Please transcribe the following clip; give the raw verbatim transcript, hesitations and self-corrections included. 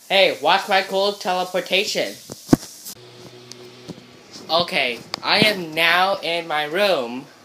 Hey, watch my cool teleportation. Okay, I am now in my room.